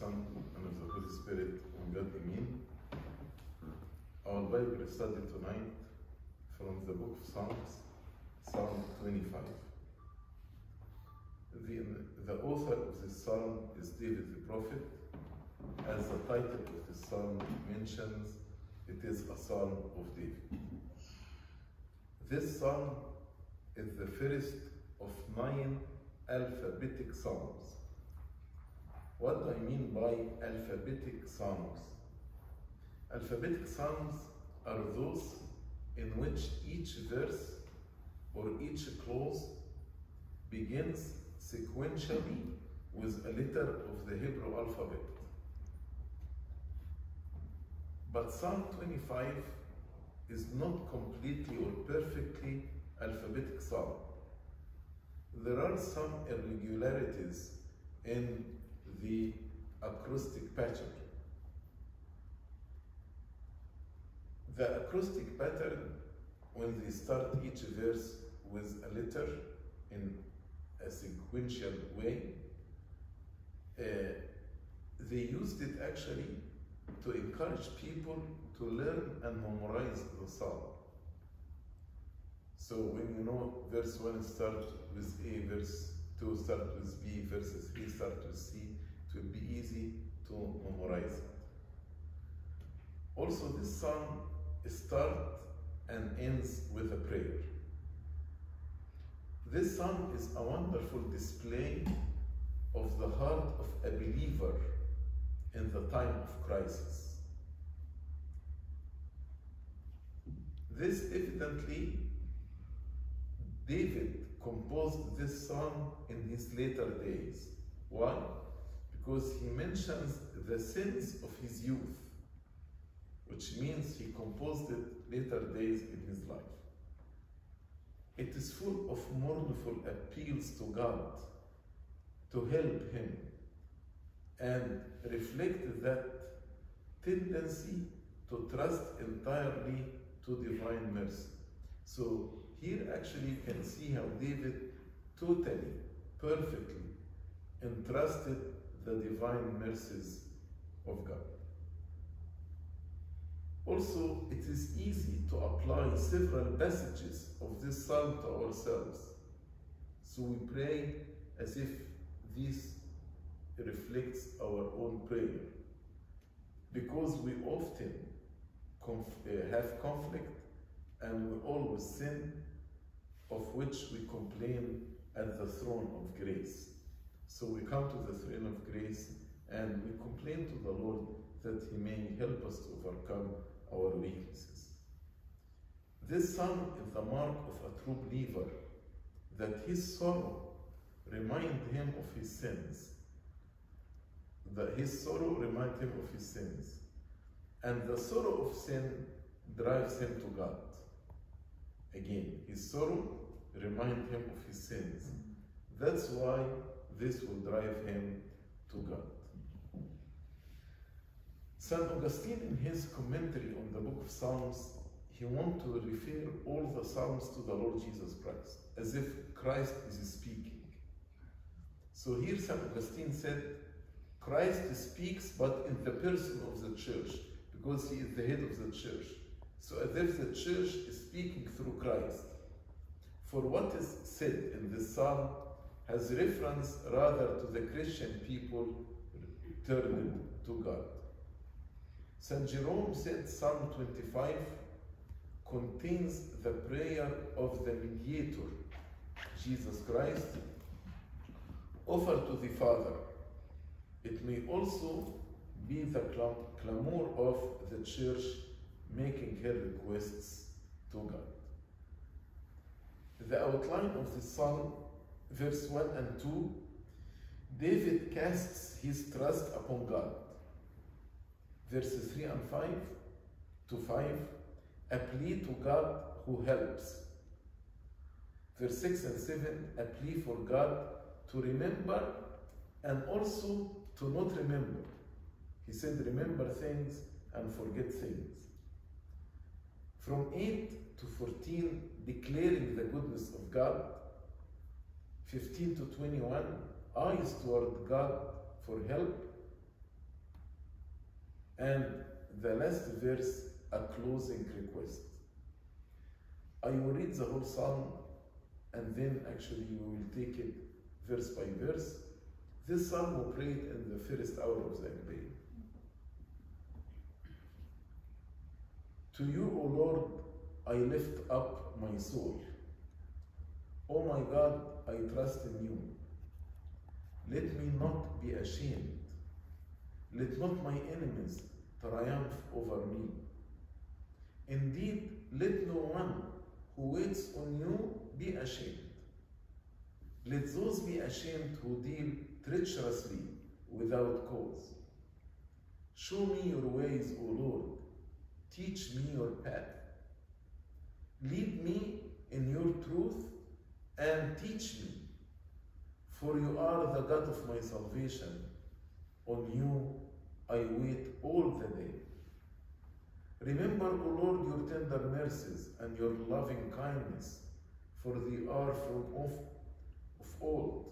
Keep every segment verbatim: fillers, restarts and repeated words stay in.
Son, and of the Holy Spirit, one God, Amen. Our Bible study tonight from the book of Psalms, Psalm twenty-five. The, the author of this psalm is David the prophet. As the title of the psalm mentions, it is a psalm of David. This psalm is the first of nine alphabetic psalms. What do I mean by alphabetic psalms? Alphabetic psalms are those in which each verse or each clause begins sequentially with a letter of the Hebrew alphabet. But Psalm twenty-five is not completely or perfectly alphabetic psalm. There are some irregularities in the acrostic pattern. The acrostic pattern, when they start each verse with a letter in a sequential way, uh, they used it actually to encourage people to learn and memorize the psalm. So when you know verse one start with A, verse two start with B, verses three start with C, it will be easy to memorize it. Also, this psalm starts and ends with a prayer. This psalm is a wonderful display of the heart of a believer in the time of crisis. This evidently, David composed this psalm in his later days. Why? Because he mentions the sins of his youth, which means he composed it later days in his life. It is full of mournful appeals to God to help him and reflect that tendency to trust entirely to divine mercy. So here actually you can see how David totally, perfectly entrusted the divine mercies of God. Also, it is easy to apply several passages of this psalm to ourselves. So we pray as if this reflects our own prayer, because we often conf uh, have conflict and we always sin, of which we complain at the throne of grace. So we come to the throne of grace and we complain to the Lord that He may help us to overcome our weaknesses. This psalm is the mark of a true believer, that his sorrow reminds him of his sins. That his sorrow reminds him of his sins. And the sorrow of sin drives him to God. Again, his sorrow reminds him of his sins. That's why this will drive him to God. Saint Augustine, in his commentary on the book of Psalms, he wants to refer all the Psalms to the Lord Jesus Christ, as if Christ is speaking. So here Saint Augustine said, Christ speaks, but in the person of the church, because he is the head of the church. So as if the church is speaking through Christ. For what is said in this psalm has reference rather to the Christian people turning to God. Saint Jerome said Psalm twenty-five contains the prayer of the mediator, Jesus Christ, offered to the Father. It may also be the clam clamor of the church making her requests to God. The outline of the psalm, verse one and two, David casts his trust upon God. Verses three and five to five, a plea to God who helps. Verse six and seven, a plea for God to remember and also to not remember. He said, remember things and forget things. From eight to fourteen, declaring the goodness of God. fifteen to twenty-one, eyes toward God for help. And the last verse, a closing request. I will read the whole psalm, and then actually we will take it verse by verse. This psalm was prayed in the first hour of the day. To you, O Lord, I lift up my soul. O my God, I trust in you. Let me not be ashamed. Let not my enemies triumph over me. Indeed, let no one who waits on you be ashamed. Let those be ashamed who deal treacherously without cause. Show me your ways, O Lord. Teach me your path. Lead me in your truth and teach me, for you are the God of my salvation. On you I wait all the day. Remember, O Lord, your tender mercies and your loving kindness, for they are from of, of old.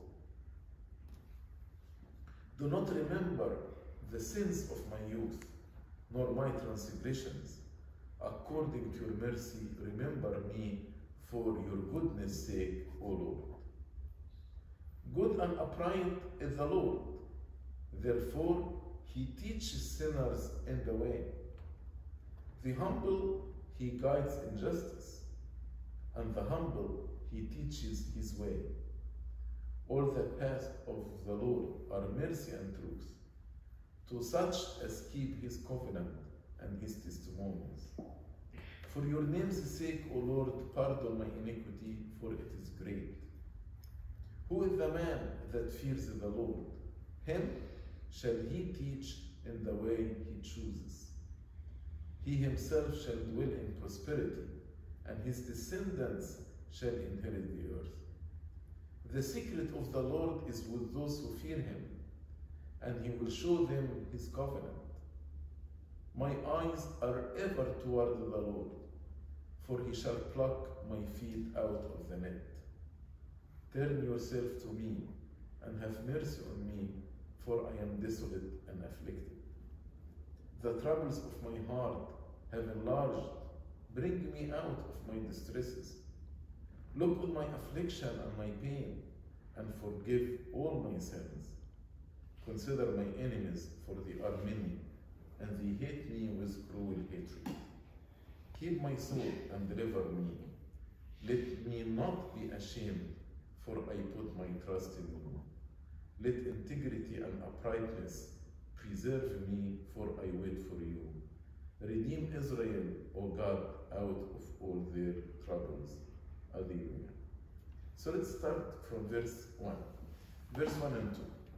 Do not remember the sins of my youth, nor my transgressions. According to your mercy, remember me for your goodness' sake, O Lord. Good and upright is the Lord. Therefore, he teaches sinners in the way. The humble he guides in justice, and the humble he teaches his way. All the paths of the Lord are mercy and truth, to such as keep his covenant and his testimonies. For your name's sake, O Lord, pardon my iniquity, for it is great. Who is the man that fears the Lord? Him shall he teach in the way he chooses. He himself shall dwell in prosperity, and his descendants shall inherit the earth. The secret of the Lord is with those who fear him, and he will show them his covenant. My eyes are ever toward the Lord, for he shall pluck my feet out of the net. Turn yourself to me, and have mercy on me, for I am desolate and afflicted. The troubles of my heart have enlarged. Bring me out of my distresses. Look on my affliction and my pain, and forgive all my sins. Consider my enemies, for they are many, and they hate me with cruel hatred. Keep my soul and deliver me. Let me not be ashamed, for I put my trust in you. Let integrity and uprightness preserve me, for I wait for you. Redeem Israel, O God, out of all their troubles. Alleluia. So let's start from verse one. Verse one and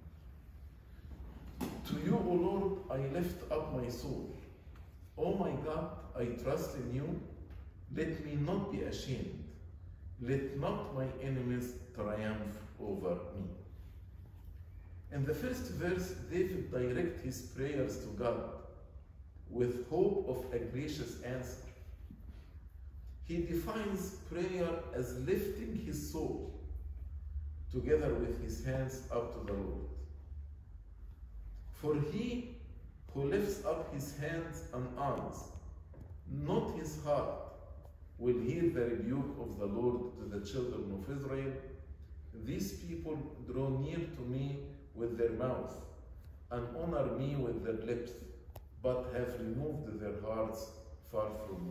two. To you, O Lord, I lift up my soul. O my God, I trust in you. Let me not be ashamed. Let not my enemies triumph over me. In the first verse, David directs his prayers to God with hope of a gracious answer. He defines prayer as lifting his soul together with his hands up to the Lord. For he who lifts up his hands and arms, not his heart, will hear the rebuke of the Lord to the children of Israel. These people draw near to me with their mouth and honor me with their lips, but have removed their hearts far from me.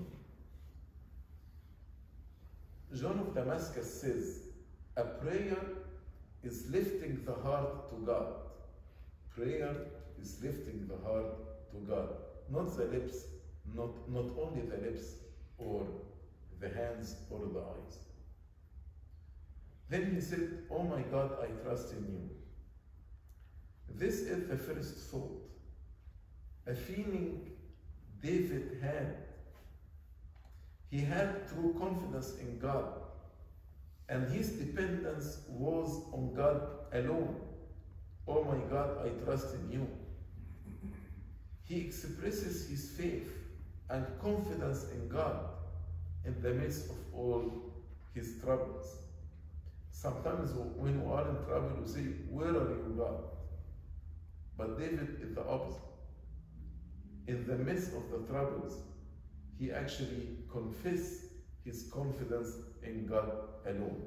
John of Damascus says, a prayer is lifting the heart to God. Prayer is lifting the heart to God, not the lips, not, not only the lips or the hands or the eyes. Then he said, oh my God, I trust in you. This is the first thought, a feeling David had. He had true confidence in God, and his dependence was on God alone. Oh my God, I trust in you. He expresses his faith and confidence in God in the midst of all his troubles. Sometimes when we are in trouble, we say, where are you, God? But David is the opposite. in the midst of the troubles, he actually confessed his confidence in God alone.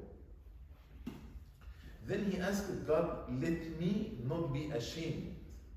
Then he asked God, let me not be ashamed.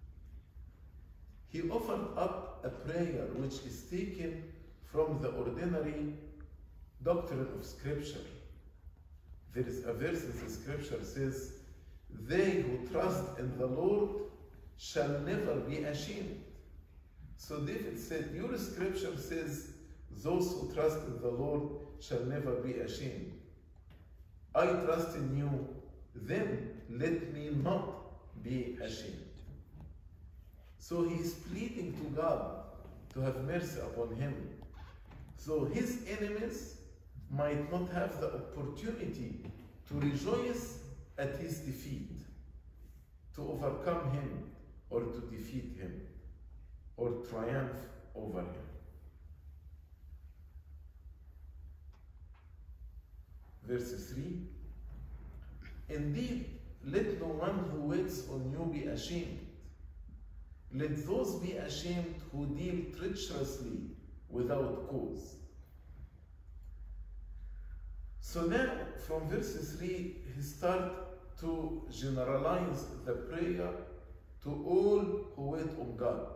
He offered up a prayer which is taken from the ordinary doctrine of Scripture. There is a verse in the Scripture says, they who trust in the Lord shall never be ashamed. So David said, your Scripture says, those who trust in the Lord shall never be ashamed. I trust in you, then let me not be ashamed. So he is pleading to God to have mercy upon him, so his enemies might not have the opportunity to rejoice at his defeat, to overcome him or to defeat him or triumph over him. Verse three, indeed, let no one who waits on you be ashamed. Let those be ashamed who deal treacherously without cause. So now, from verse three, he starts to generalize the prayer to all who wait on God.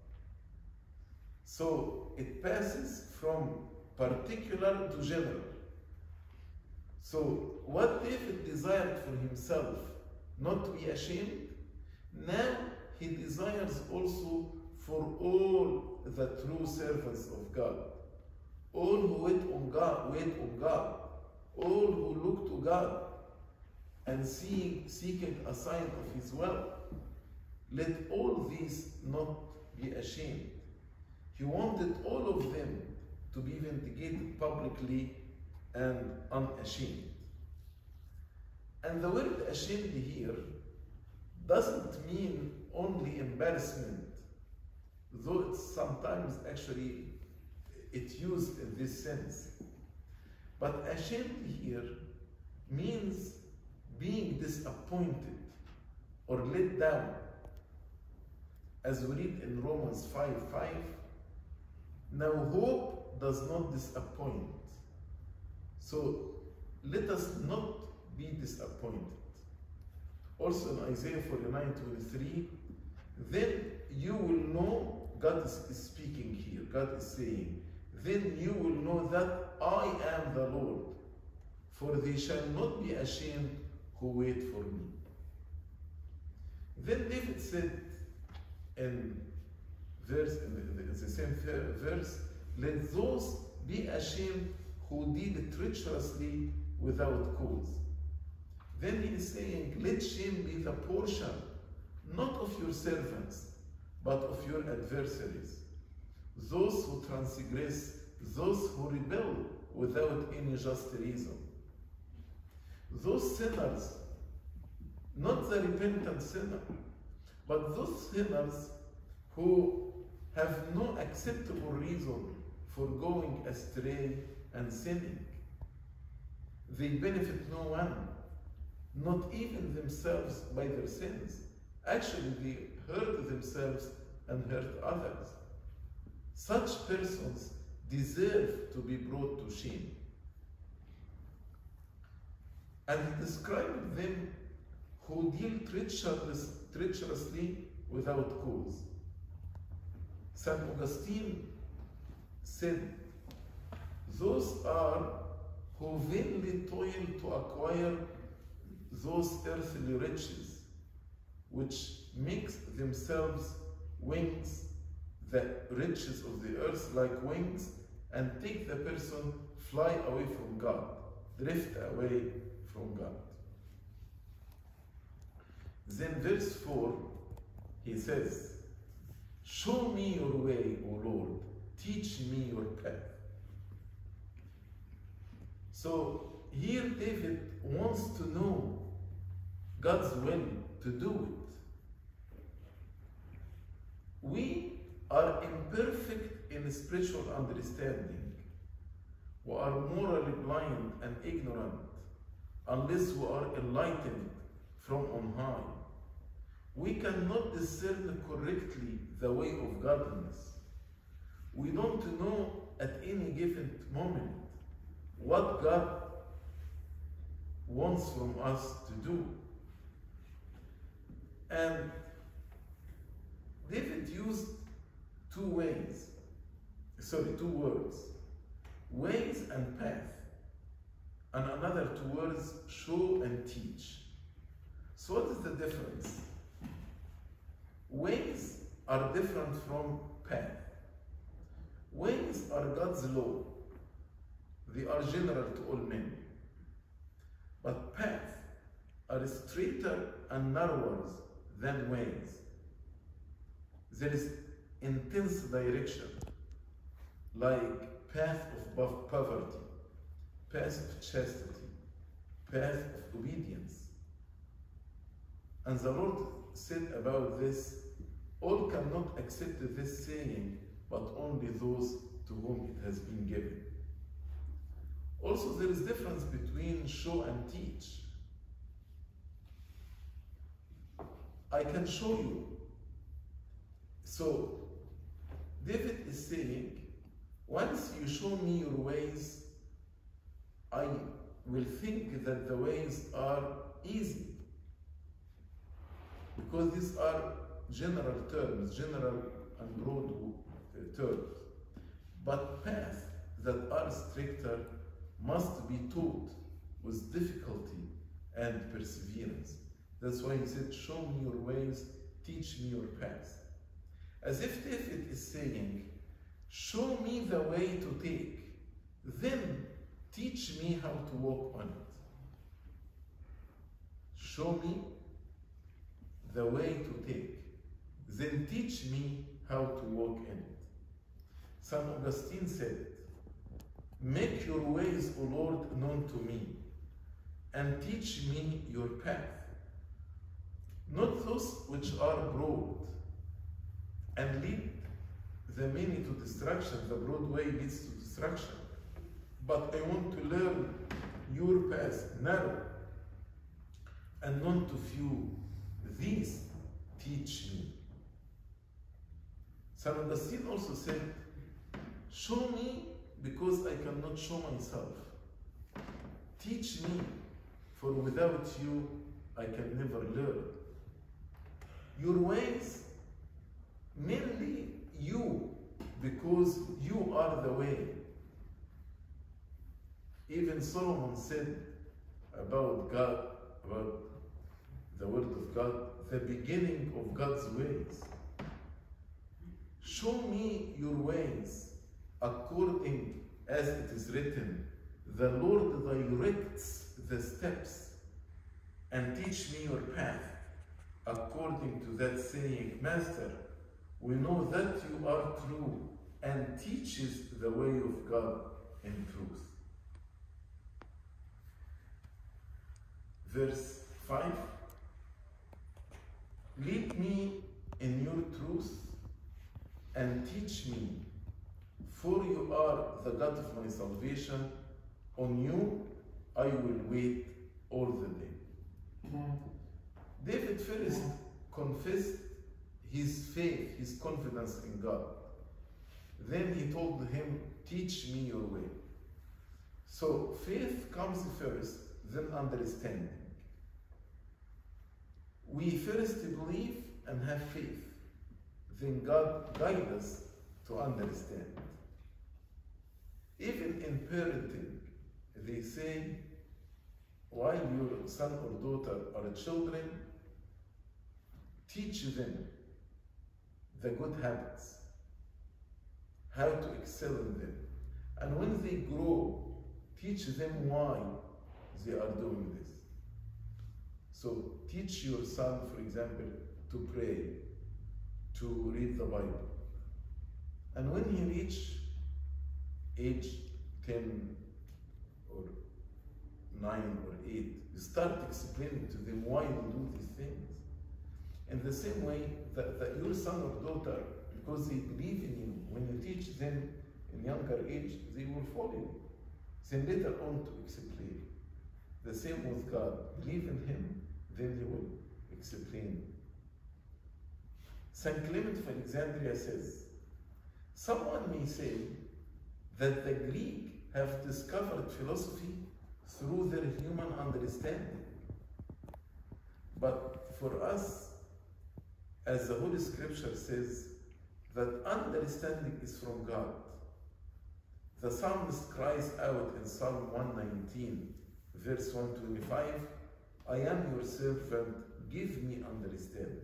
So it passes from particular to general. So what David desired for himself, not to be ashamed, now he desires also for all the true servants of God, all who wait on God, wait on God, all who look to God and seeing, seeking a sign of his will. Let all these not be ashamed. He wanted all of them to be vindicated publicly and unashamed. And the word ashamed here doesn't mean only embarrassment, though it's sometimes actually it's used in this sense. But ashamed here means being disappointed or let down. As we read in Romans five five, now hope does not disappoint. So let us not be disappointed. Also in Isaiah forty-nine twenty-three, then you will know, God is speaking here, God is saying, then you will know that I am the Lord, for they shall not be ashamed who wait for me. Then David said in verse, in the, in the same verse, let those be ashamed who deal treacherously without cause. Then he is saying, let shame be the portion, not of your servants, but of your adversaries, those who transgress, those who rebel without any just reason. Those sinners, not the repentant sinner, but those sinners who have no acceptable reason for going astray and sinning. They benefit no one, not even themselves by their sins. Actually, they hurt themselves and hurt others. Such persons deserve to be brought to shame. And he described them who deal treacherous, treacherously without cause. Saint Augustine said, those are who vainly toil to acquire those earthly riches, which makes themselves wings, the riches of the earth like wings, and take the person fly away from God, drift away from God. Then verse four, he says, show me your way, O Lord, teach me your path. So here David wants to know God's will to do it. We are imperfect in spiritual understanding. We are morally blind and ignorant unless we are enlightened from on high. We cannot discern correctly the way of godliness. We don't know at any given moment what God wants from us to do. And David used two ways, sorry, two words, ways and path, and another two words, show and teach. So what is the difference? Ways are different from path. Ways are God's law. They are general to all men. But paths are straighter and narrower than ways. There is intense direction, like path of poverty, path of chastity, path of obedience. And the Lord said about this, all cannot accept this saying, but only those to whom it has been given. Also, there is difference between show and teach. I can show you. So, David is saying, once you show me your ways, I will think that the ways are easy. Because these are general terms, general and broad terms. But paths that are stricter must be taught with difficulty and perseverance. That's why he said, show me your ways, teach me your paths. As if David is saying, show me the way to take, then teach me how to walk on it. Show me the way to take, then teach me how to walk in it. Saint Augustine said, make your ways, O Lord, known to me, and teach me your path. Not those which are broad and lead the many to destruction. The broad way leads to destruction. But I want to learn your path, narrow and known to few. These teach me. Saint Augustine also said, show me because I cannot show myself. Teach me, for without you, I can never learn. Your ways, mainly you, because you are the way. Even Solomon said about God, about the word of God, the beginning of God's ways. Show me your ways according as it is written, the Lord directs the steps, and teach me your path. According to that saying, Master, we know that you are true and teaches the way of God in truth. Verse five, lead me in your truth and teach me, for you are the God of my salvation. On you I will wait all the day. Mm-hmm. David first confessed his faith, his confidence in God. Then he told him, teach me your way. So faith comes first, then understanding. We first believe and have faith, then God guides us to understand. Even in parenting, they say, while your son or daughter are children, teach them the good habits, how to excel in them. And when they grow, teach them why they are doing this. So teach your son, for example, to pray, to read the Bible. And when he reaches age ten or nine or eight, you start explaining to them why you do these things. In the same way that, that your son or daughter, because they believe in you, when you teach them in younger age, they will follow you. Then later on to explain. The same with God. Believe in him, then he will explain. Saint Clement of Alexandria says, Someone may say that the Greek have discovered philosophy through their human understanding. But for us, as the Holy Scripture says, that understanding is from God. The psalmist cries out in Psalm one nineteen, verse one twenty-five, I am your servant, give me understanding.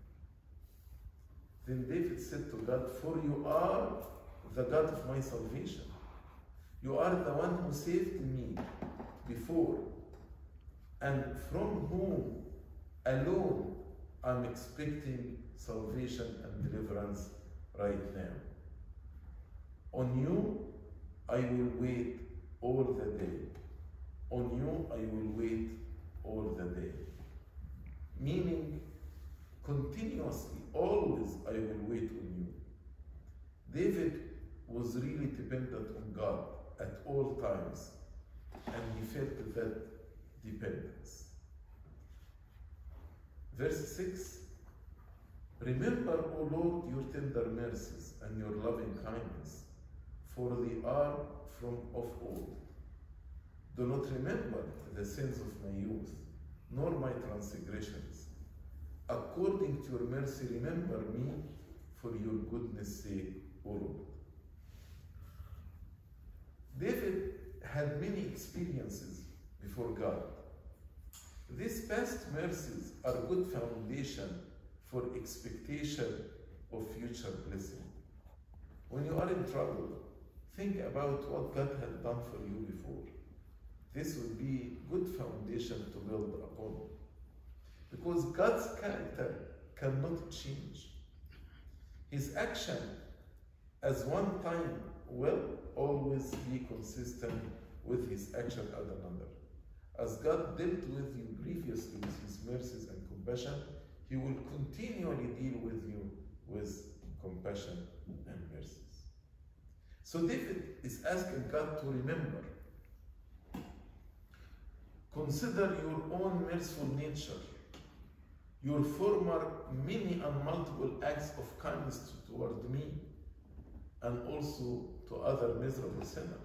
Then David said to God, for you are the God of my salvation. You are the one who saved me before, and from whom alone I'm expecting salvation and deliverance right now. On you I will wait all the day. On you I will wait all the day. Meaning, continuously, always I will wait on you. David was really dependent on God at all times, and he felt that dependence. Verse six, remember, O Lord, your tender mercies and your loving kindness, for they are from of old. Do not remember the sins of my youth, nor my transgressions. According to your mercy, remember me for your goodness' sake, O Lord. David had many experiences before God. These past mercies are a good foundation for expectation of future blessing. When you are in trouble, think about what God had done for you before. This would be a good foundation to build upon. Because God's character cannot change. His action as one time will always be consistent with his action at another. As God dealt with you previously with his mercies and compassion, he will continually deal with you with compassion and mercies. So David is asking God to remember. Consider your own merciful nature, your former many and multiple acts of kindness toward me, and also to other miserable sinners.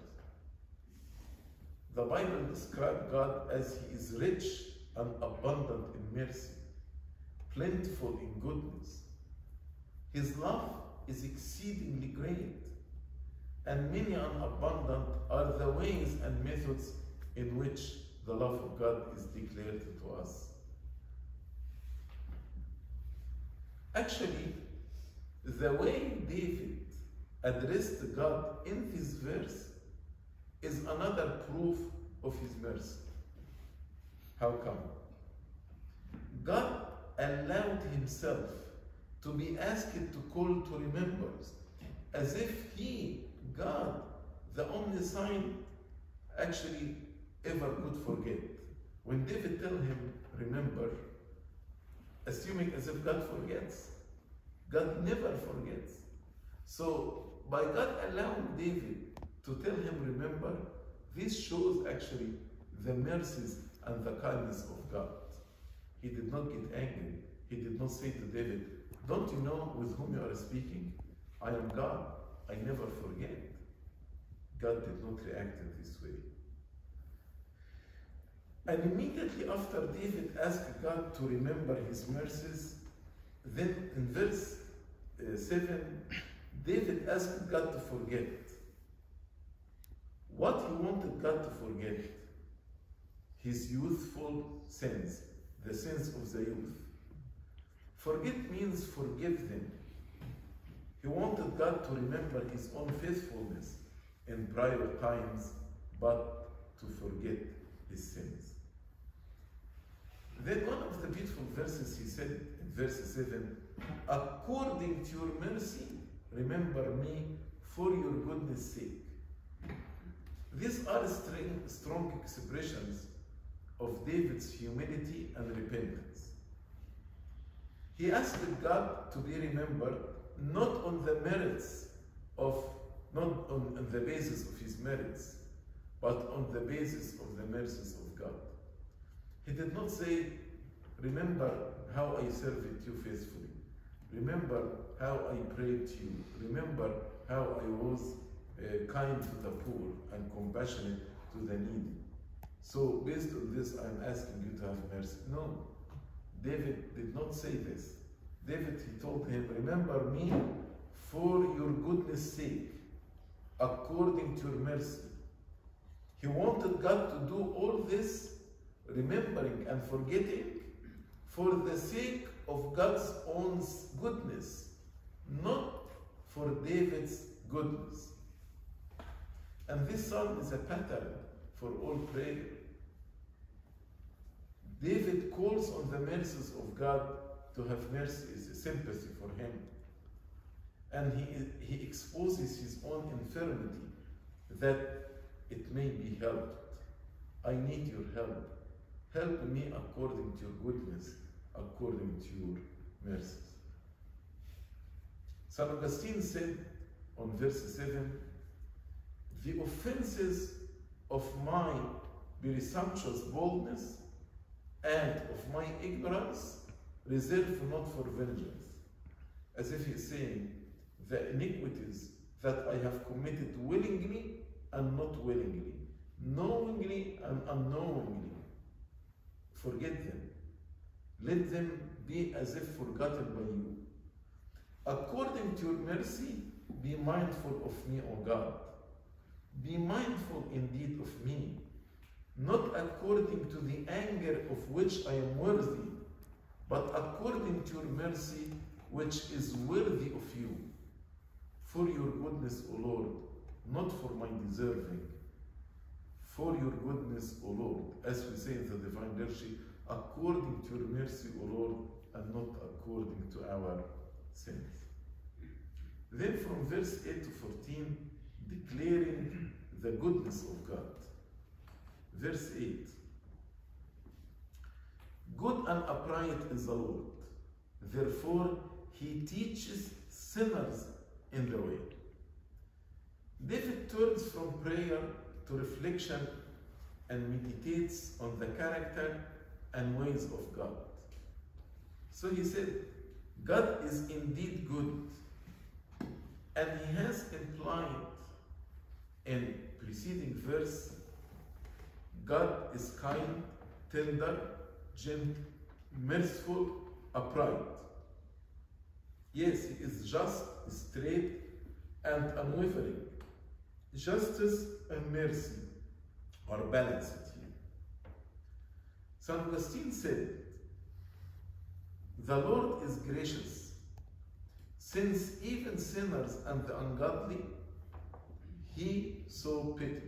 The Bible describes God as he is rich and abundant in mercy, plentiful in goodness. His love is exceedingly great, and many and abundant are the ways and methods in which the love of God is declared to us. Actually, the way David addressed God in this verse is another proof of his mercy. How come? God allowed himself to be asked to call to remembrance, as if he, God, the omniscient, actually ever could forget. When David tell him, remember, assuming as if God forgets. God never forgets. So by God allowing David to tell him, remember, this shows actually the mercies and the kindness of God. He did not get angry. He did not say to David, don't you know with whom you are speaking? I am God. I never forget. God did not react in this way. And immediately after David asked God to remember his mercies, then in verse uh, seven, David asked God to forget. What he wanted God to forget? His youthful sins, the sins of the youth. Forget means forgive them. He wanted God to remember his own faithfulness in prior times, but to forget his sins. Then one of the beautiful verses he said in verse seven, according to your mercy, remember me for your goodness' sake. These are strong, strong expressions of David's humility and repentance. He asked God to be remembered not on the merits of, not on, on the basis of his merits, but on the basis of the mercies of God. He did not say, remember how I served you faithfully. Remember how I prayed to you. Remember how I was uh, kind to the poor and compassionate to the needy. So based on this, I'm asking you to have mercy. No, David did not say this. David, he told him, remember me for your goodness' sake, according to your mercy. He wanted God to do all this, remembering and forgetting, for the sake of God's own goodness, not for David's goodness. And this psalm is a pattern for all prayer. David calls on the mercies of God to have mercy, is sympathy for him. And he, he exposes his own infirmity, that it may be helped. I need your help. Help me according to your goodness, according to your mercies. Saint Augustine said on verse seven, the offenses of my presumptuous boldness and of my ignorance reserve not for vengeance. As if he's saying, the iniquities that I have committed willingly and not willingly, knowingly and unknowingly, forget them. Let them be as if forgotten by you. According to your mercy, be mindful of me, O God. Be mindful indeed of me, not according to the anger of which I am worthy, but according to your mercy, which is worthy of you. For your goodness, O Lord, not for my deserving. For your goodness, O Lord, as we say in the Divine Liturgy, according to your mercy, O Lord, and not according to our sins. Then from verse eight to fourteen, declaring the goodness of God. Verse eight. Good and upright is the Lord. Therefore, he teaches sinners in the way. David turns from prayer to reflection and meditates on the character and ways of God. So he said, God is indeed good. And he has implied in preceding verse, God is kind, tender, gentle, merciful, upright. Yes, he is just, straight, and unwavering. Justice and mercy are balanced here. Saint Augustine said, the Lord is gracious, since even sinners and the ungodly he so pitied,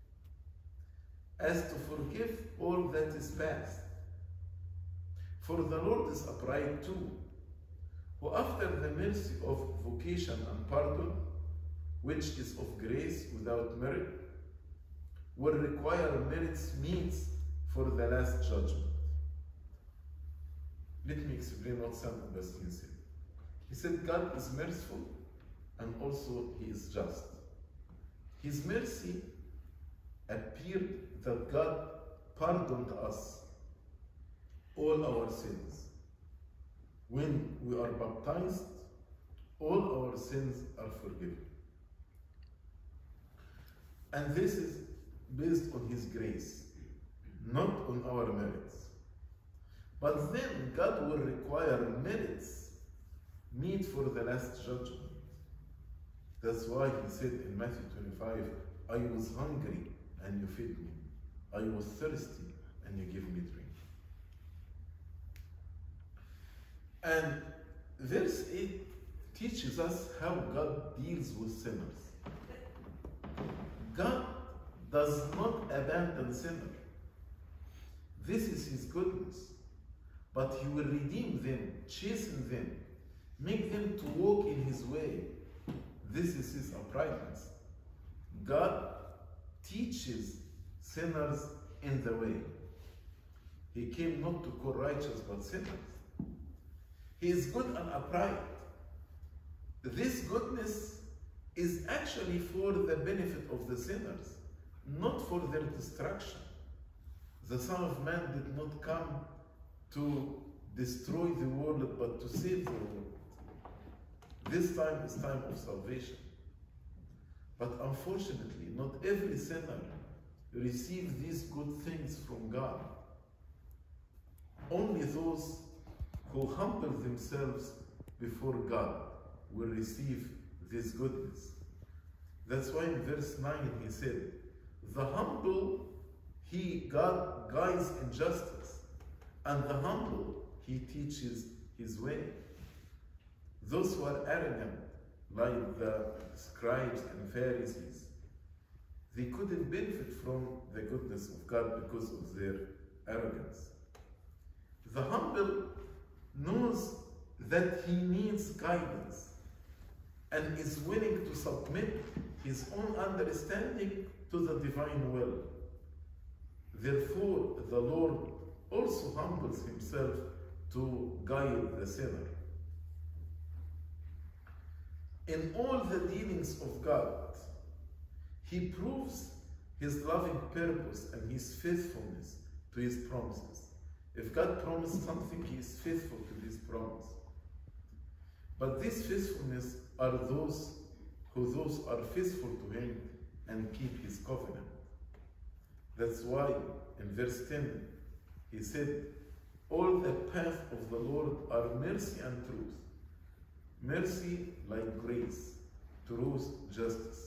as to forgive all that is past. For the Lord is upright too, who after the mercy of vocation and pardon, which is of grace without merit, will require merits meets for the last judgment. Let me explain what Saint Augustine said. He said God is merciful and also he is just. His mercy appeared that God pardoned us all our sins. When we are baptized, all our sins are forgiven. And this is based on his grace, not on our merits. But then God will require merits meet for the last judgment. That's why he said in Matthew twenty-five, I was hungry and you fed me. I was thirsty and you gave me drink. And verse eight teaches us how God deals with sinners. God does not abandon sinners. This is his goodness. But he will redeem them, chasten them, make them to walk in his way. This is his uprightness. God teaches sinners in the way. He came not to call righteous, but sinners. He is good and upright. This goodness is actually for the benefit of the sinners, not for their destruction. The Son of Man did not come to destroy the world, but to save the world. This time is time of salvation. But unfortunately, not every sinner receives these good things from God. Only those who humble themselves before God will receive this goodness. That's why in verse nine he said, the humble, he, God guides in justice, and the humble, he teaches his way. Those who are arrogant, like the scribes and Pharisees, they couldn't benefit from the goodness of God because of their arrogance. The humble knows that he needs guidance and is willing to submit his own understanding to the divine will. Therefore, the Lord also humbles himself to guide the sinner. In all the dealings of God, he proves his loving purpose and his faithfulness to his promises. If God promised something, he is faithful to his promise. But this faithfulness are those who those are faithful to him and keep his covenant. That's why in verse ten, he said, all the paths of the Lord are mercy and truth. Mercy like grace, truth, justice.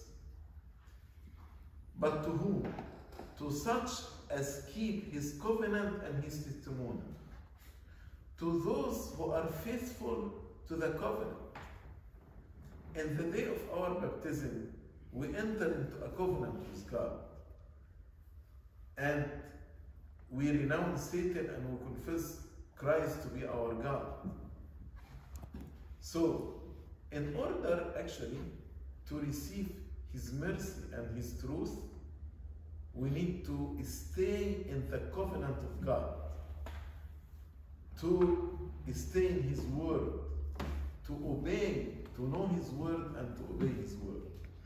But to whom? To such as keep his covenant and his testimony. To those who are faithful to the covenant. In the day of our baptism, we enter into a covenant with God. And we renounce Satan and we confess Christ to be our God. So, in order actually to receive his mercy and his truth, we need to stay in the covenant of God, to stay in his word, to obey, to know his word and to obey his word.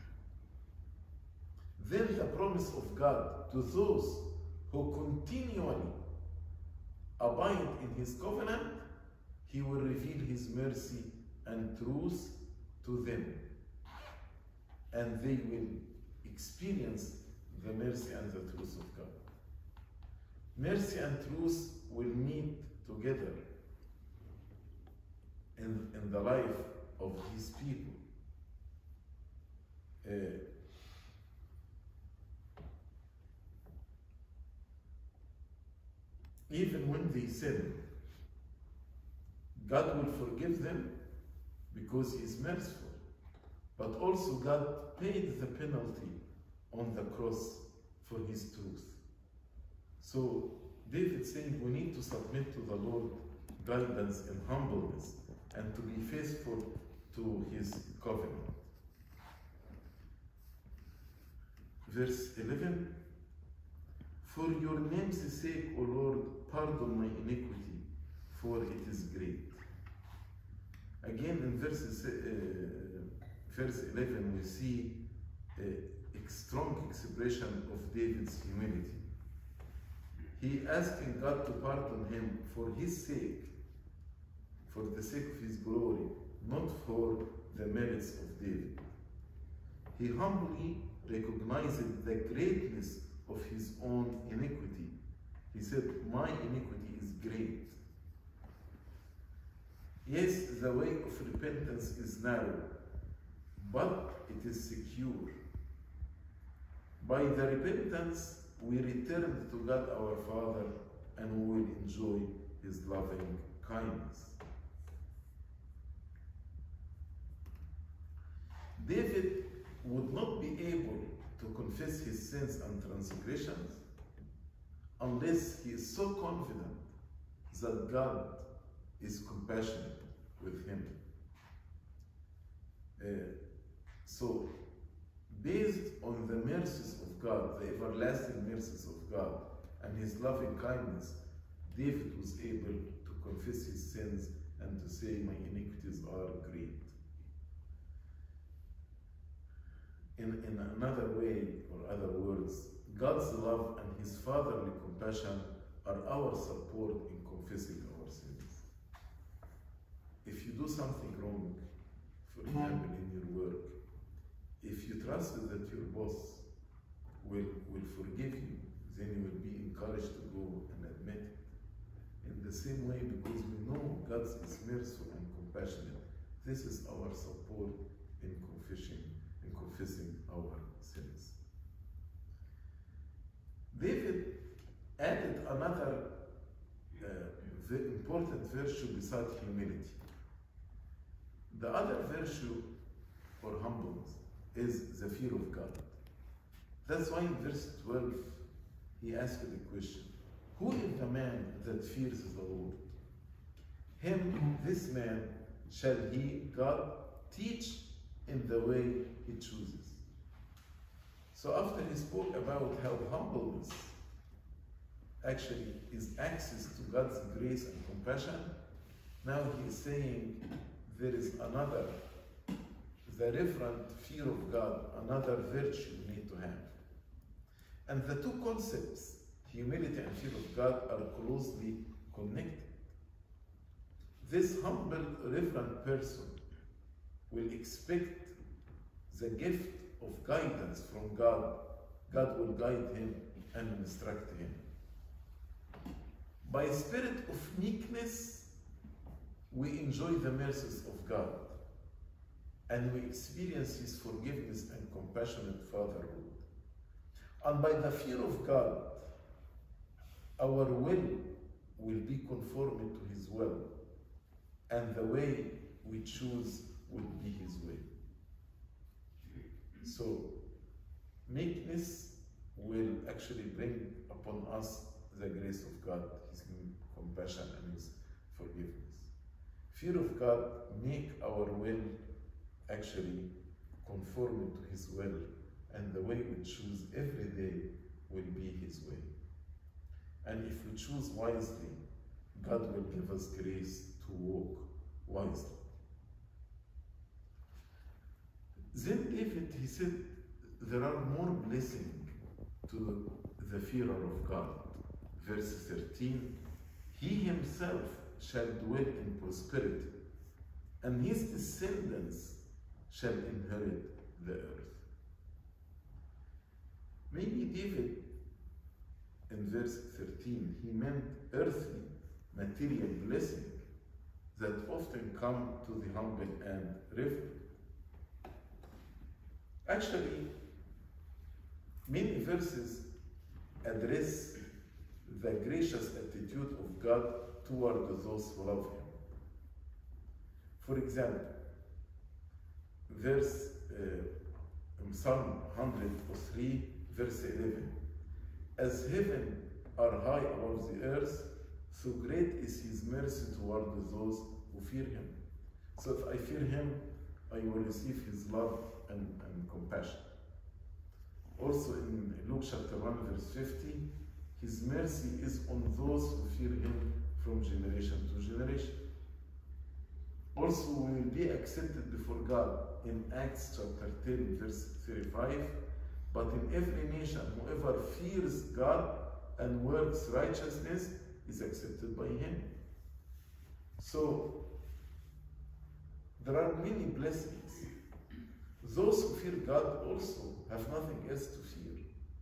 Then the promise of God to those who continually abide in his covenant, he will reveal his mercy and truth to them. And they will experience the mercy and the truth of God. Mercy and truth will meet together in, in the life of his people. Uh, even when they sin, God will forgive them because he is merciful. But also God paid the penalty on the cross for his truth. So David saying we need to submit to the Lord guidance and humbleness and to be faithful to his covenant. Verse eleven, for your name's sake, O Lord, pardon my iniquity, for it is great. Again in verses, uh, verse eleven we see a strong expression of David's humility. He asking God to pardon him for his sake, for the sake of his glory, not for the merits of David. He humbly recognized the greatness of his own iniquity. He said, my iniquity is great. Yes, the way of repentance is narrow, but it is secure. By the repentance, we return to God our Father and we will enjoy his loving kindness. David would not be able to confess his sins and transgressions unless he is so confident that God is compassionate with him. Uh, so, based on the mercies of God, the everlasting mercies of God, and his loving kindness, David was able to confess his sins and to say, my iniquities are great. In, in another way, or other words, God's love and his fatherly compassion are our support in confessing our sins. If you do something wrong, for example, in your work, if you trust that your boss will, will forgive you, then you will be encouraged to go and admit it. In the same way, because we know God is merciful and compassionate, this is our support in confessing, in confessing our sins. David added another uh, the important virtue beside humility. The other virtue, or humbleness, is the fear of God. That's why in verse twelve, he asked the question, who is the man that fears the Lord? Him, this man, shall he, God, teach in the way he chooses. So after he spoke about how humbleness actually is access to God's grace and compassion, now he is saying there is another, the reverent fear of God, another virtue we need to have. And the two concepts, humility and fear of God, are closely connected. This humble, reverent person will expect the gift of guidance from God. God will guide him and instruct him. By spirit of meekness, we enjoy the mercies of God, and we experience his forgiveness and compassionate fatherhood. And by the fear of God, our will will be conformed to his will, and the way we choose will be his way. So, meekness will actually bring upon us the grace of God, his compassion and his forgiveness. Fear of God make our will actually conform to his will, and the way we choose every day will be his way. And if we choose wisely, God will give us grace to walk wisely. Then David, he said, there are more blessings to the fearer of God. Verse thirteen, he himself shall dwell in prosperity, and his descendants shall inherit the earth. Maybe David, in verse thirteen, he meant earthly, material blessing that often come to the humble and reverent. Actually, many verses address the gracious attitude of God toward those who love him. For example, verse uh, in Psalm one hundred three, verse eleven, as heaven are high above the earth, so great is his mercy toward those who fear him. So if I fear him, I will receive his love and, and compassion. Also in Luke chapter one, verse fifty, his mercy is on those who fear him from generation to generation. Also, we will be accepted before God in Acts chapter ten, verse thirty-five. But in every nation, whoever fears God and works righteousness is accepted by him. So, there are many blessings. Those who fear God also have nothing else to fear.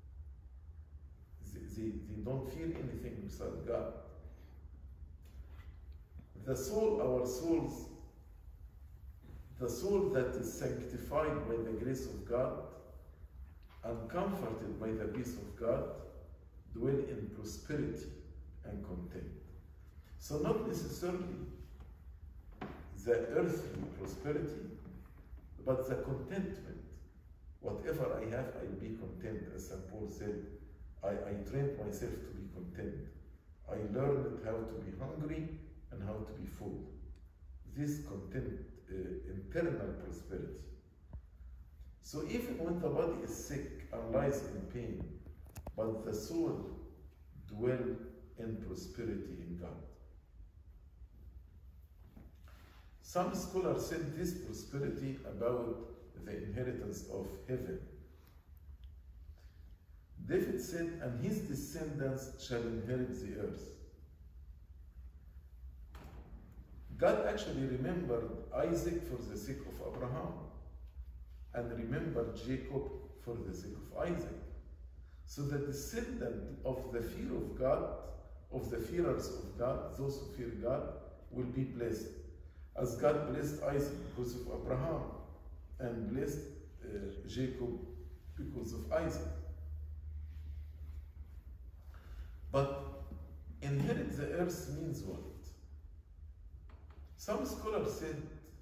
They, they, they don't fear anything besides God. The soul, our souls, the soul that is sanctified by the grace of God and comforted by the peace of God, dwell in prosperity and content. So not necessarily the earthly prosperity, but the contentment. Whatever I have, I'll be content. As Saint Paul said, I, I trained myself to be content. I learned how to be hungry and how to be full. This content, uh, internal prosperity. So even when the body is sick and lies in pain, but the soul dwell in prosperity in God. Some scholars said this prosperity about the inheritance of heaven. David said, and his descendants shall inherit the earth. God actually remembered Isaac for the sake of Abraham, and remembered Jacob for the sake of Isaac. So the descendant of the fear of God, of the fearers of God, those who fear God, will be blessed. As God blessed Isaac because of Abraham, and blessed uh, Jacob because of Isaac. But inherit the earth means what? Some scholars said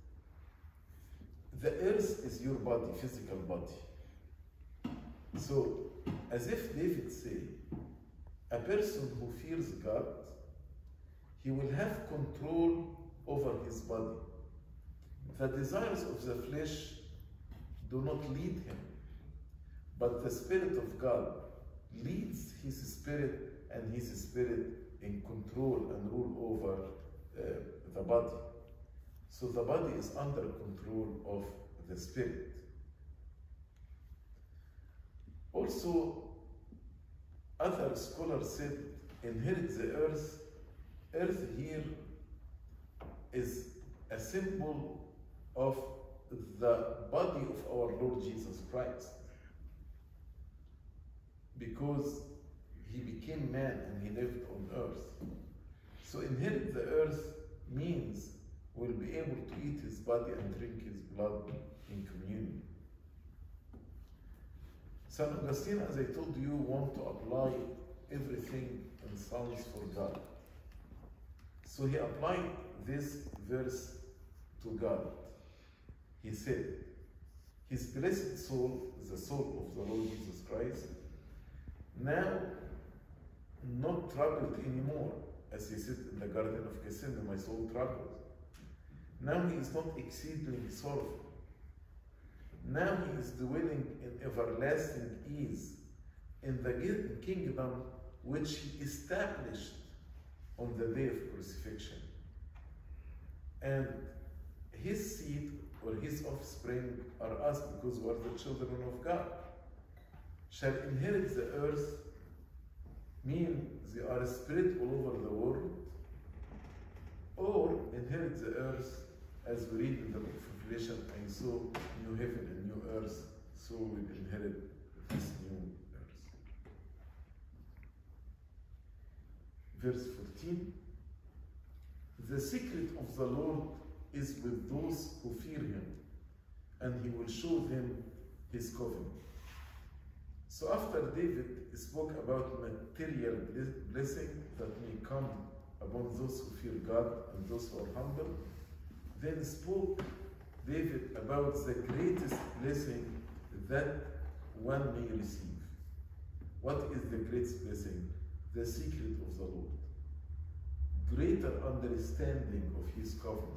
the earth is your body, physical body. So, as if David said, a person who fears God, he will have control over his body. The desires of the flesh do not lead him, but the Spirit of God leads his spirit, and his spirit in control and rule over uh, the body. So the body is under control of the spirit. Also, other scholars said, inherit the earth. Earth here is a symbol of the body of our Lord Jesus Christ, because he became man and he lived on earth. So inherit the earth means we'll be able to eat his body and drink his blood in communion. Saint Augustine, as I told you, want to apply everything in Psalms for God. So he applied this verse to God. He said, his blessed soul, the soul of the Lord Jesus Christ, now not troubled anymore, as he said in the Garden of Gethsemane, my soul troubled. Now he is not exceedingly sorrowful. Now he is dwelling in everlasting ease in the kingdom which he established on the day of crucifixion. And his seed or his offspring are us, because we are the children of God, shall inherit the earth, mean they are spread all over the world, or inherit the earth, as we read in the book of Revelation, I saw new heaven and new earth, so we inherit this new earth. Verse fourteen, the secret of the Lord is with those who fear him, and he will show them his covenant. So after David spoke about material blessing that may come upon those who fear God and those who are humble, then spoke David about the greatest blessing that one may receive. What is the greatest blessing? The secret of the Lord. Greater understanding of his covenant.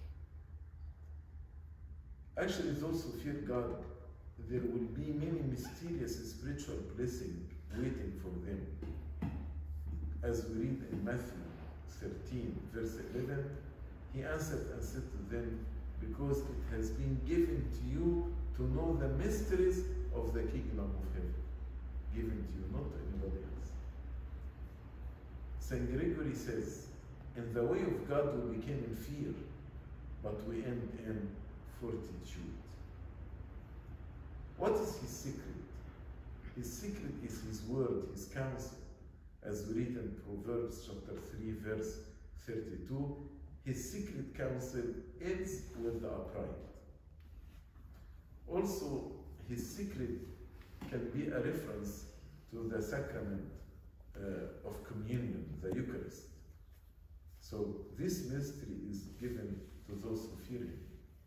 Actually, those who fear God, there will be many mysterious spiritual blessings waiting for them. As we read in Matthew thirteen, verse eleven, he answered and said to them, because it has been given to you to know the mysteries of the kingdom of heaven. Given to you, not to anybody else. Saint Gregory says, in the way of God we became in fear, but we end in fortitude. What is his secret? His secret is his word, his counsel. As we read in Proverbs chapter three, verse thirty-two, his secret counsel ends with the upright. Also, his secret can be a reference to the sacrament uh, of communion, the Eucharist. So this mystery is given to those who fear him.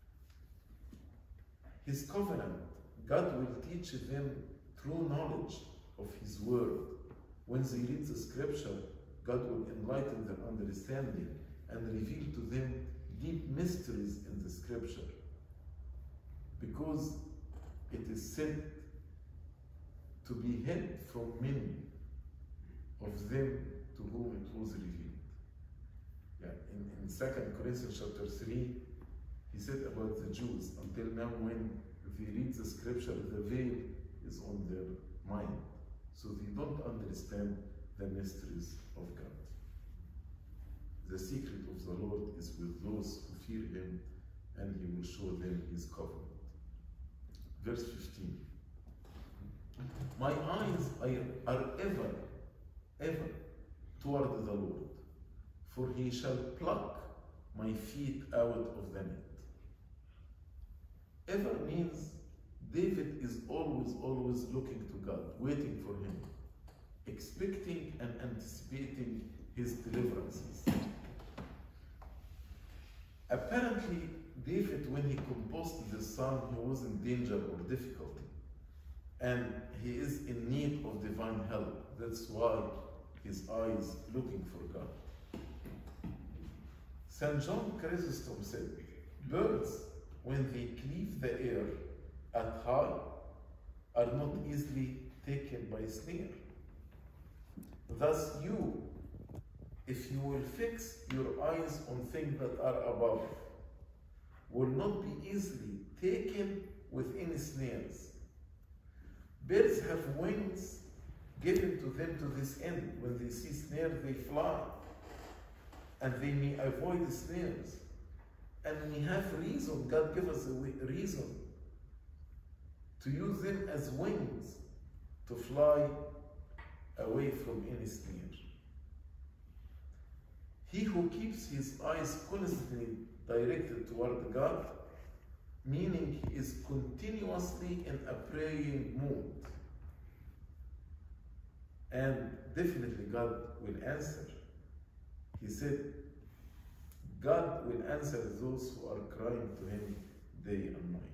His covenant, God will teach them true knowledge of his word. When they read the scripture, God will enlighten their understanding and reveal to them deep mysteries in the scripture, because it is said to be hid from many of them to whom it was revealed. Yeah, in, in Second Corinthians chapter three, he said about the Jews, until now when they read the scripture, the veil is on their mind, so they don't understand the mysteries of God. The secret of the Lord is with those who fear him, and he will show them his covenant. Verse fifteen. My eyes are, are ever, ever toward the Lord, for he shall pluck my feet out of the net. Ever means David is always, always looking to God, waiting for him, expecting and anticipating his deliverances. Apparently, David, when he composed this psalm, he was in danger or difficulty, and he is in need of divine help. That's why his eyes looking for God. Saint John Chrysostom said, birds, when they cleave the air at high, are not easily taken by a snare. Thus you, if you will fix your eyes on things that are above, will not be easily taken with any snares. Birds have wings given to them to this end. When they see snares, they fly, and they may avoid the snares. And we have reason, God gave us a reason to use them as wings to fly away from any snare. He who keeps his eyes constantly directed toward God, meaning he is continuously in a praying mood. And definitely God will answer. He said, God will answer those who are crying to him day and night.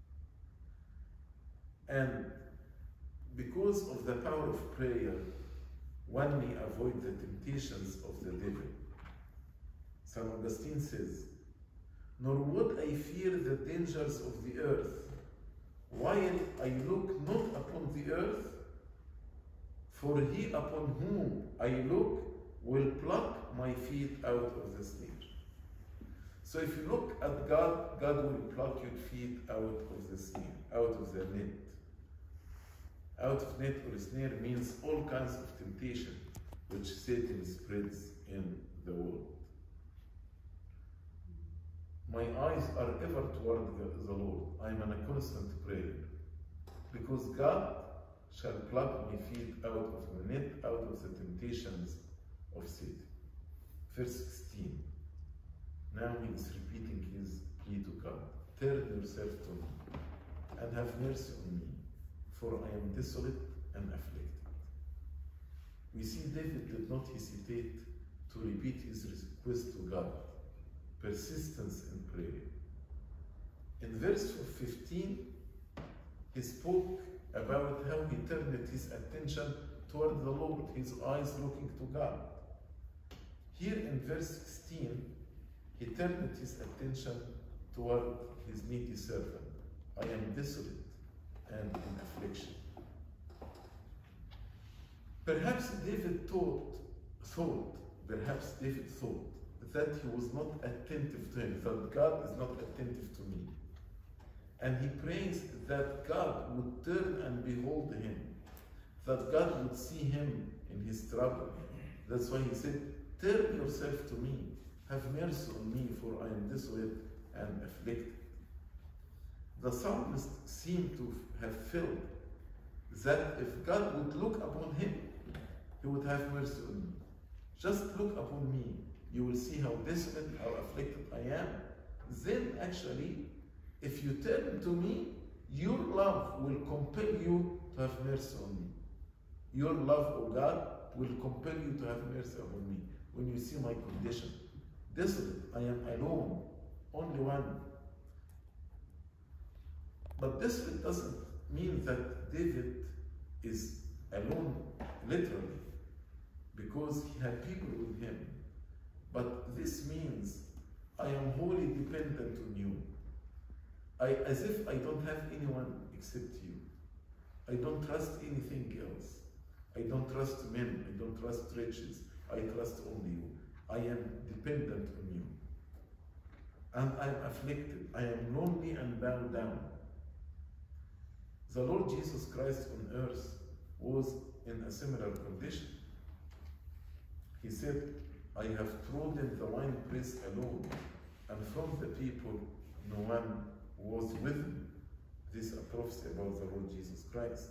And because of the power of prayer, one may avoid the temptations of the devil. Saint Augustine says, nor would I fear the dangers of the earth, while I look not upon the earth, for he upon whom I look will pluck my feet out of the snare. So if you look at God, God will pluck your feet out of the snare, out of the net. Out of net or snare means all kinds of temptation which Satan spreads in the world. My eyes are ever toward the Lord. I am in a constant prayer, because God shall pluck my feet out of the net, out of the temptations of Satan. Verse sixteen. Now he is repeating his plea to God. Turn yourself to me, and have mercy on me, for I am desolate and afflicted. We see David did not hesitate to repeat his request to God. Persistence in prayer. In verse fifteen, he spoke about how he turned his attention toward the Lord, his eyes looking to God. Here in verse sixteen, he turned his attention toward his needy servant. I am desolate and in affliction. Perhaps David thought, thought, perhaps David thought that he was not attentive to him, that God is not attentive to me. And he prays that God would turn and behold him, that God would see him in his trouble. That's why he said, turn yourself to me, have mercy on me, for I am desolate and afflicted. The psalmist seemed to have felt that if God would look upon him, he would have mercy on me. Just look upon me, you will see how desolate, how afflicted I am. Then actually, if you turn to me, your love will compel you to have mercy on me. Your love, O God, will compel you to have mercy upon me when you see my condition. Desolate, I am alone, only one. But desolate doesn't mean that David is alone, literally, because he had people with him. But this means I am wholly dependent on you. I, as if I don't have anyone except you. I don't trust anything else. I don't trust men. I don't trust riches. I trust only you. I am dependent on you. And I am afflicted. I am lonely and bowed down. The Lord Jesus Christ on earth was in a similar condition. He said, I have trodden the winepress alone, and from the people no one was with me. This is a prophecy about the Lord Jesus Christ.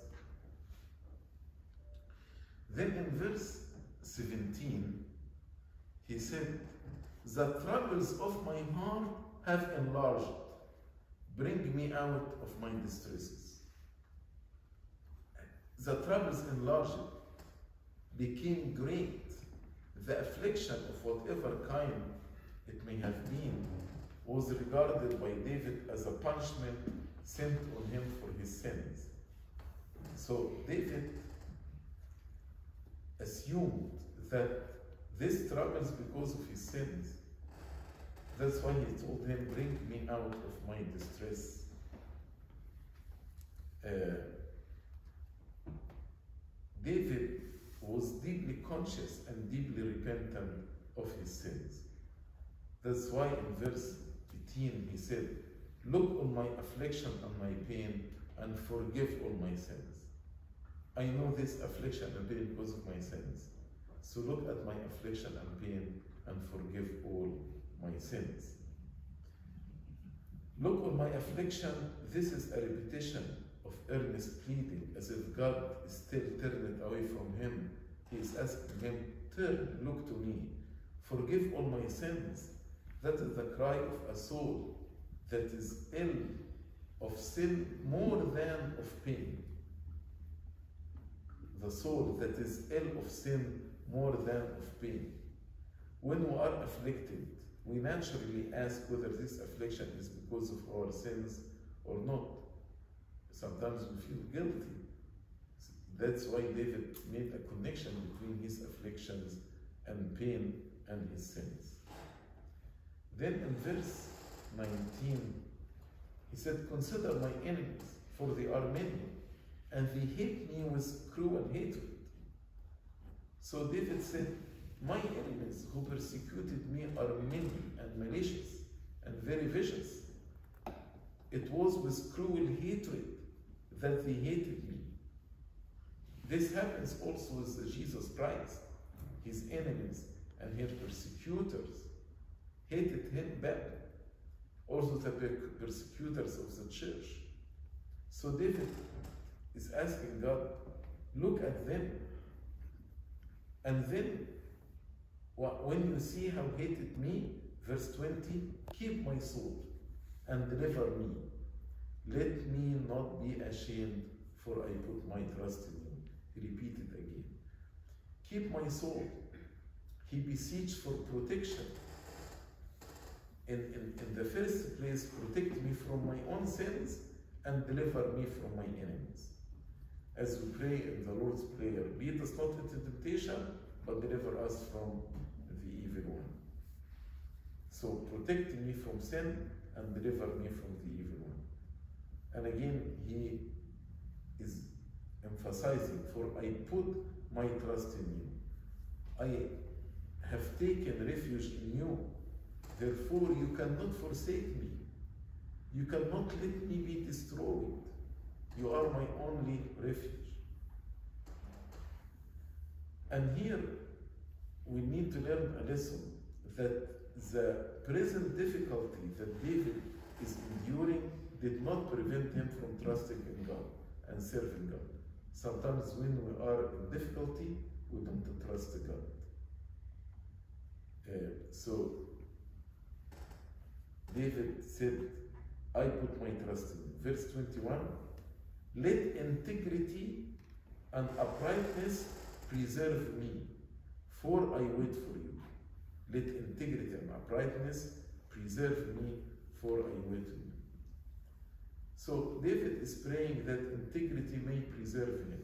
Then in verse seventeen, he said, the troubles of my heart have enlarged. Bring me out of my distresses. The troubles enlarged, became great. The affliction of whatever kind it may have been was regarded by David as a punishment sent on him for his sins. So David assumed that this troubles because of his sins. That's why he told him, bring me out of my distress. Uh, David was deeply conscious and deeply repentant of his sins. That's why in verse eighteen he said, look on my affliction and my pain and forgive all my sins. I know this affliction and pain because of my sins. So look at my affliction and pain and forgive all my sins. Look on my affliction, this is a repetition of earnest pleading, as if God is still turning away from him. He is asking him, turn, look to me, forgive all my sins. That is the cry of a soul that is ill of sin more than of pain. The soul that is ill of sin more than of pain. When we are afflicted, we naturally ask whether this affliction is because of our sins or not. Sometimes we feel guilty. That's why David made a connection between his afflictions and pain and his sins. Then in verse nineteen, he said, consider my enemies, for they are many, and they hate me with cruel hatred. So David said, my enemies who persecuted me are many and malicious and very vicious. It was with cruel hatred that they hated me. This happens also with Jesus Christ. His enemies and his persecutors hated him back. Also the persecutors of the church. So David is asking God, look at them. And then, when you see how hated me, verse twenty, keep my soul and deliver me. Let me not be ashamed, for I put my trust in you. He repeated again. Keep my soul. He beseeched for protection. In, in, in the first place, protect me from my own sins and deliver me from my enemies. As we pray in the Lord's Prayer, lead us not into temptation, but deliver us from the evil one. So protect me from sin and deliver me from the evil one. And again, he is emphasizing, for I put my trust in you. I have taken refuge in you. Therefore, you cannot forsake me. You cannot let me be destroyed. You are my only refuge. And here, we need to learn a lesson that the present difficulty that David is enduring did not prevent him from trusting in God and serving God. Sometimes when we are in difficulty, we don't trust God. Uh, so, David said, I put my trust in you. Verse twenty-one, let integrity and uprightness preserve me, for I wait for you. Let integrity and uprightness preserve me, for I wait for you. So David is praying that integrity may preserve him.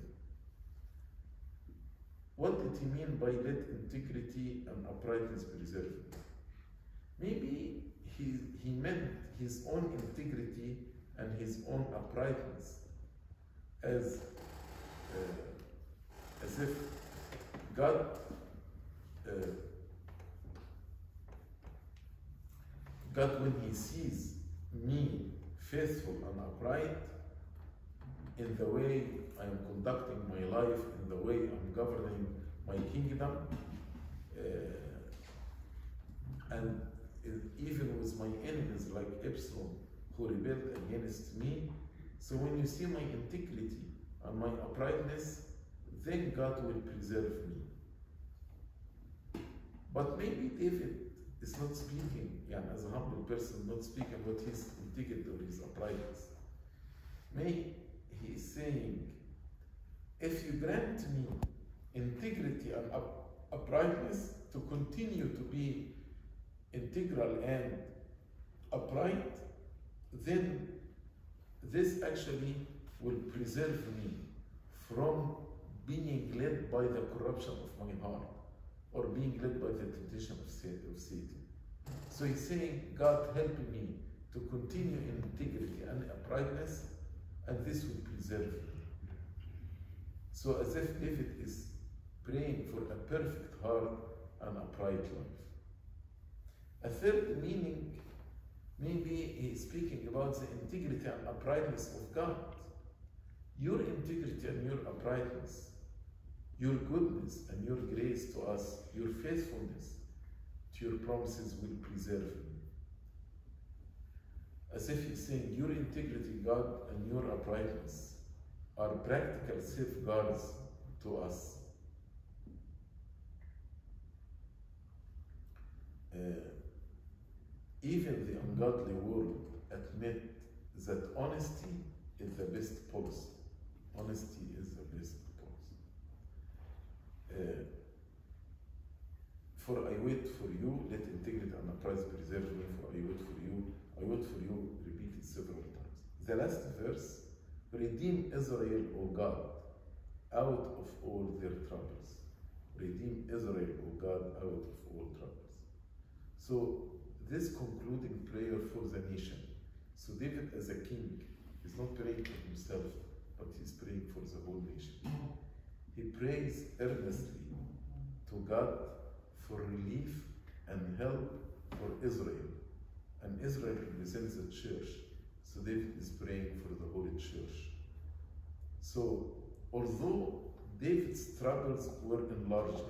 What did he mean by let integrity and uprightness preserve him? Maybe he, he meant his own integrity and his own uprightness as, uh, as if God uh, God, when he sees me faithful and upright in the way I am conducting my life, in the way I'm governing my kingdom, uh, and even with my enemies like Absalom, who rebelled against me. So when you see my integrity and my uprightness, then God will preserve me. But maybe David is not speaking, yeah, as a humble person, not speaking about his integrity or his uprightness. Maybe he is saying, if you grant me integrity and up uprightness to continue to be integral and upright, then this actually will preserve me from being led by the corruption of my heart or being led by the temptation of Satan. So he's saying, God help me to continue in integrity and uprightness, and this will preserve me. So as if David is praying for a perfect heart and upright life. A third meaning, maybe he is speaking about the integrity and uprightness of God. Your integrity and your uprightness, your goodness and your grace to us, your faithfulness to your promises will preserve you. As if he's saying, your integrity, God, and your uprightness are practical safeguards to us. Uh, even the ungodly world admit that honesty is the best policy. Honesty is the best policy. Uh, for I wait for you, let integrity and uprightness preserve me, for I wait for you, I wait for you, repeated several times. The last verse, redeem Israel, O God, out of all their troubles. Redeem Israel, O God, out of all troubles. So this concluding prayer for the nation. So David as a king is not praying for himself, but he's praying for the whole nation. He prays earnestly to God for relief and help for Israel. And Israel represents the church. So David is praying for the Holy Church. So although David's troubles were enlarged,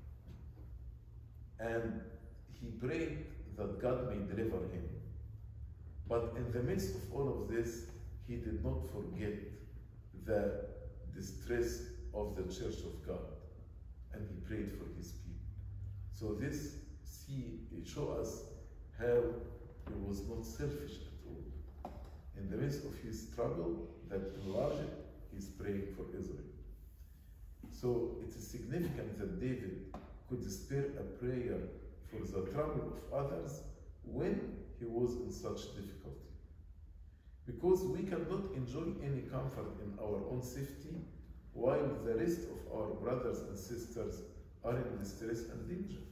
and he prayed that God may deliver him, but in the midst of all of this, he did not forget the distress of the church of God, and he prayed for his people. So this see show us how he was not selfish at all. In the midst of his struggle that enlarged, he's praying for Israel. So it is significant that David could spare a prayer for the trouble of others when he was in such difficulty. Because we cannot enjoy any comfort in our own safety while the rest of our brothers and sisters are in distress and danger.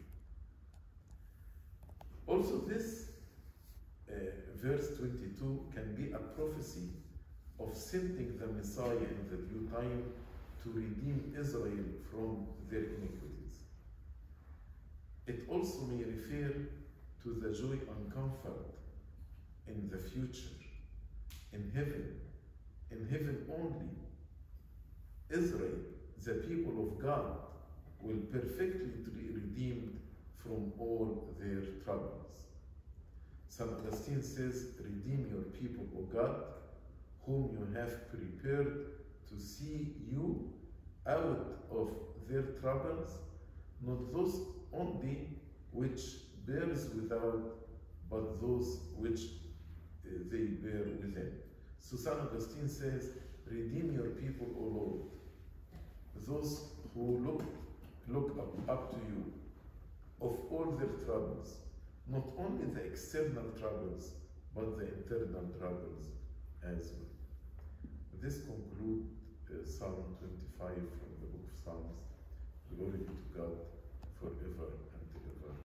Also, this uh, verse twenty-two can be a prophecy of sending the Messiah in the due time to redeem Israel from their iniquities. It also may refer to the joy and comfort in the future, in heaven. In heaven only, Israel, the people of God, will perfectly be redeemed from all their troubles. Saint Augustine says, redeem your people, O God, whom you have prepared to see you out of their troubles, not those only which bears without, but those which uh, they bear within. So Saint Augustine says, redeem your people, O Lord, those who look, look up, up to you, of all their troubles, not only the external troubles, but the internal troubles as well. This concludes uh, Psalm twenty-five from the book of Psalms. Glory be to God forever.